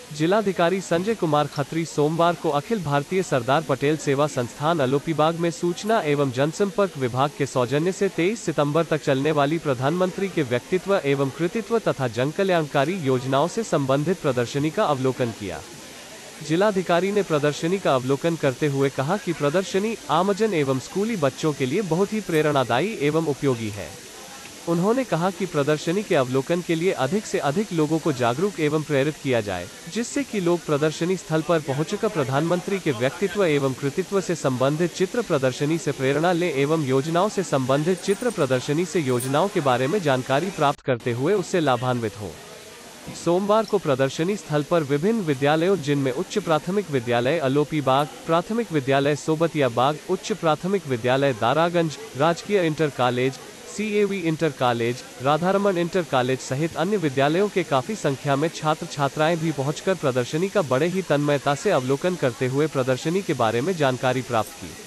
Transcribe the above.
जिलाधिकारी संजय कुमार खत्री सोमवार को अखिल भारतीय सरदार पटेल सेवा संस्थान अलोपीबाग में सूचना एवं जनसंपर्क विभाग के सौजन्य से 23 सितंबर तक चलने वाली प्रधानमंत्री के व्यक्तित्व एवं कृतित्व तथा जनकल्याणकारी योजनाओं से संबंधित प्रदर्शनी का अवलोकन किया। जिलाधिकारी ने प्रदर्शनी का अवलोकन करते हुए कहा कि प्रदर्शनी आमजन एवं स्कूली बच्चों के लिए बहुत ही प्रेरणादायी एवं उपयोगी है। उन्होंने कहा कि प्रदर्शनी के अवलोकन के लिए अधिक से अधिक लोगों को जागरूक एवं प्रेरित किया जाए, जिससे कि लोग प्रदर्शनी स्थल पर पहुंचकर प्रधानमंत्री के व्यक्तित्व एवं कृतित्व से संबंधित चित्र प्रदर्शनी से प्रेरणा लें एवं योजनाओं से संबंधित चित्र प्रदर्शनी से योजनाओं के बारे में जानकारी प्राप्त करते हुए उससे लाभान्वित हों। सोमवार को प्रदर्शनी स्थल पर विभिन्न विद्यालयों जिनमें उच्च प्राथमिक विद्यालय अलोपीबाग, प्राथमिक विद्यालय सोबतिया बाग, उच्च प्राथमिक विद्यालय दारागंज, राजकीय inter college, CAV inter college, Radharaman inter college सहित अन्य विद्यालयों के काफी संख्या में छात्र छात्राएं भी पहुंचकर प्रदर्शनी का बड़े ही तन्मयता से अवलोकन करते हुए प्रदर्शनी के बारे में जानकारी प्राप्त की।